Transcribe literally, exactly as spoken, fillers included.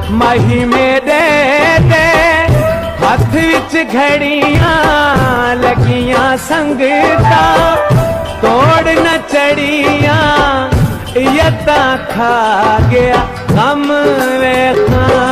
मही मेरे दे हथ विच घड़ियां लगियां संगता तोड़ न चढ़ियां यता खा गया गम वेखा